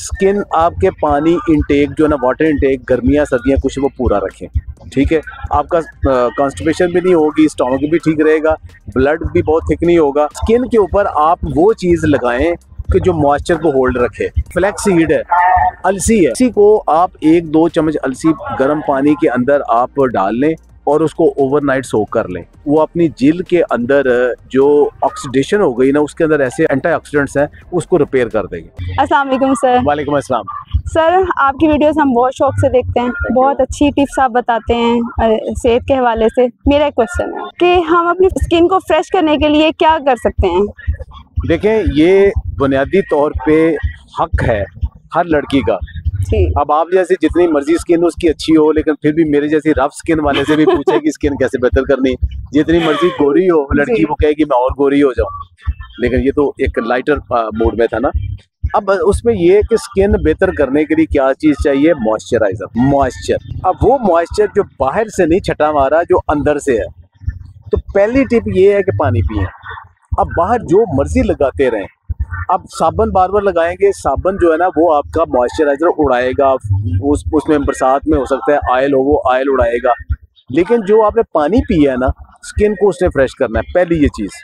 Skin आपके पानी intake जो है ना, वाटर इंटेक, गर्मियाँ सर्दियाँ कुछ वो पूरा रखें। ठीक है, आपका कॉन्स्टिपेशन भी नहीं होगी, स्टमक भी ठीक रहेगा, ब्लड भी बहुत थिक नहीं होगा। स्किन के ऊपर आप वो चीज़ लगाएं कि जो मॉइस्चर को होल्ड रखे। फ्लैक्स सीड है, अलसी है, इसी को आप 1-2 चम्मच अलसी गर्म पानी के अंदर आप डाल लें और उसको ओवरनाइट सोक कर लें। वो अपनी जिल्द के अंदर जो ऑक्सीडेशन हो गई ना, उसके अंदर ऐसे एंटीऑक्सीडेंट्स हैं, उसको रिपेयर कर देंगे। अस्सलाम वालेकुम सर। वालेकुम अस्सलाम। सर, आपकी वीडियोस हम बहुत शौक से देखते हैं, बहुत अच्छी टिप्स आप बताते हैं सेहत के हवाले से। मेरा एक क्वेश्चन है कि हम अपनी स्किन को फ्रेश करने के लिए क्या कर सकते हैं? देखें, ये बुनियादी तौर पे हक है हर लड़की का। अब आप जैसे जितनी मर्जी स्किन उसकी अच्छी हो, लेकिन फिर भी मेरे जैसी रफ स्किन वाले से भी पूछे कि स्किन कैसे बेहतर करनी। जितनी मर्जी गोरी हो लड़की, वो कहेगी मैं और गोरी हो जाऊं, लेकिन ये तो एक लाइटर मूड में था ना। अब उसमें ये है कि स्किन बेहतर करने के लिए क्या चीज चाहिए? Moisturiser, moisture. अब वो मॉइस्चर जो बाहर से नहीं छटा मारा, जो अंदर से है। तो पहली टिप ये है कि पानी पिए। अब बाहर जो मर्जी लगाते रहें, अब साबुन बार बार लगाएंगे, साबुन जो है ना वो आपका मॉइस्चराइजर उड़ाएगा। उसमें बरसात में हो सकता है आयल हो, वो आयल उड़ाएगा। लेकिन जो आपने पानी पिया है ना, स्किन को उसने फ्रेश करना है। पहली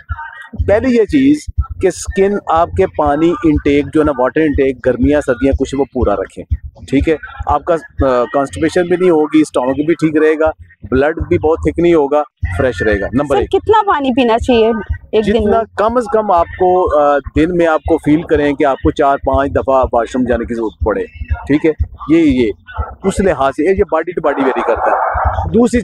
ये चीज़ कि स्किन आपके पानी इंटेक जो है ना, वाटर इंटेक, गर्मियाँ सर्दियाँ कुछ वो पूरा रखें। ठीक है, आपका कॉन्स्टिपेशन भी नहीं होगी, स्टमक भी ठीक रहेगा, ब्लड भी बहुत थिक नहीं होगा, फ्रेश रहेगा। नंबर 1, कितना पानी पीना चाहिए एक दिन में? कम से कम आपको दिन में आपको फील करें कि आपको 4-5 दफ़ा वॉशरूम जाने की जरूरत पड़े। ठीक है, ये उस लिहाज से ये बॉडी टू बॉडी वेरी करता है। दूसरी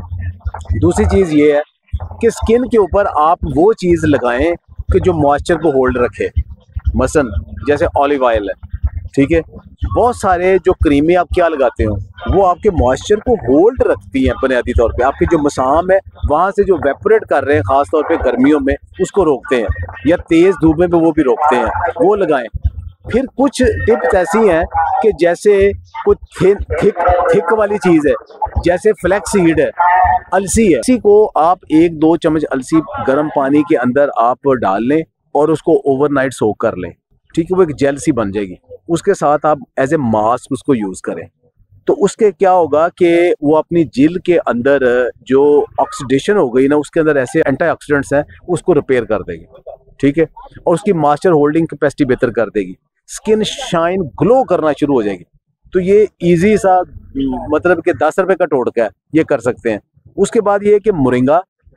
चीज़ ये है कि स्किन के ऊपर आप वो चीज़ लगाएं कि जो मॉइस्चर को होल्ड रखे। मसलन जैसे ऑलिव ऑयल है, ठीक है, बहुत सारे जो क्रीमें आप क्या लगाते हो, वो आपके मॉइस्चर को होल्ड रखती हैं। बुनियादी तौर पे आपके जो मसाम है वहाँ से जो वेपोरेट कर रहे हैं, ख़ास तौर पे गर्मियों में, उसको रोकते हैं, या तेज़ धूप में वो भी रोकते हैं, वो लगाएं। फिर कुछ टिप्स ऐसी हैं कि जैसे कुछ थिक वाली चीज़ है, जैसे फ्लैक्स सीड है, अलसी है, इसी को आप 1-2 चम्मच अलसी गर्म पानी के अंदर आप डाल लें और उसको ओवरनाइट सोक कर लें। ठीक है, वो एक जेल सी बन जाएगी। उसके साथ आप एज ए मास्क उसको यूज़ करें, तो उसके क्या होगा कि वो अपनी जिल्द के अंदर जो ऑक्सीडेशन हो गई ना, उसके अंदर ऐसे एंटीऑक्सीडेंट्स हैं, उसको रिपेयर कर देगी। ठीक है, और उसकी मॉइस्चर होल्डिंग कैपेसिटी बेहतर कर देगी। स्किन शाइन ग्लो करना शुरू हो जाएगी। तो ये इजी सा मतलब कि 10 रुपए का टोटका है, ये कर सकते हैं। उसके बाद ये है कि मोरिंगा,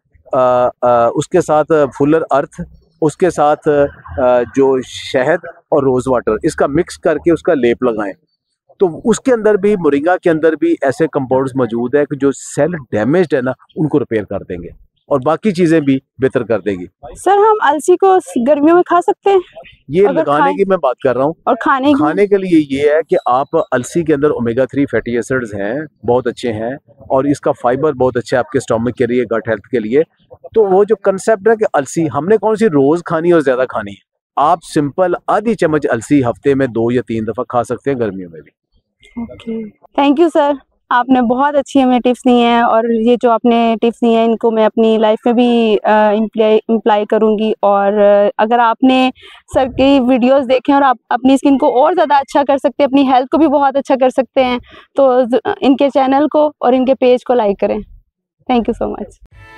उसके साथ फुलर अर्थ, उसके साथ जो शहद और रोज़ वाटर, इसका मिक्स करके उसका लेप लगाएं। तो उसके अंदर भी, मोरिंगा के अंदर भी ऐसे कंपाउंड्स मौजूद है कि जो सेल डैमेज्ड है ना, उनको रिपेयर कर देंगे और बाकी चीज़ें भी बेहतर कर देगी। सर, हम अलसी को गर्मियों में खा सकते हैं? ये लगाने की मैं बात कर रहा हूँ। और खाने के लिए ये है कि आप अलसी के अंदर ओमेगा 3 फैटी एसिड्स हैं, बहुत अच्छे हैं, और इसका फाइबर बहुत अच्छा है आपके स्टमक के लिए, गट हेल्थ के लिए। तो वो जो कंसेप्ट है कि अलसी हमने कौन सी रोज खानी है और ज्यादा खानी है, आप सिंपल आधी चम्मच अलसी हफ्ते में 2 या 3 दफा खा सकते हैं, गर्मियों में भी। थैंक यू सर, आपने बहुत अच्छी हमें टिप्स दी हैं, और ये जो आपने टिप्स दी हैं इनको मैं अपनी लाइफ में भी इम्प्लाई करूँगी। और अगर आपने सर की वीडियोस देखें और आप अपनी स्किन को और ज़्यादा अच्छा कर सकते हैं, अपनी हेल्थ को भी बहुत अच्छा कर सकते हैं, तो इनके चैनल को और इनके पेज को लाइक करें। Thank you so much.